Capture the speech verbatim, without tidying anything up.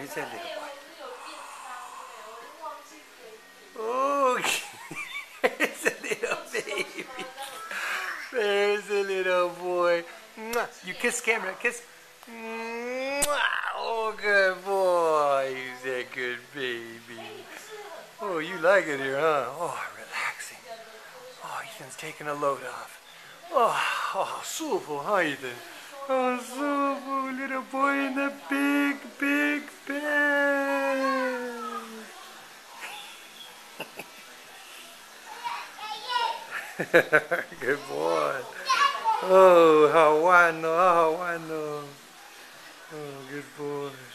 Who's that little boy? Oh, there's a little baby. There's a little boy. You kiss camera, kiss. Oh, good boy. He's a good baby. Oh, you like it here, huh? Oh, relaxing. Oh, Ethan's taking a load off. Oh, oh, super, huh, Ethan? Oh, super, little boy in the big, big bed. Good boy. Oh, Hawano, Hawano. Oh, good boy.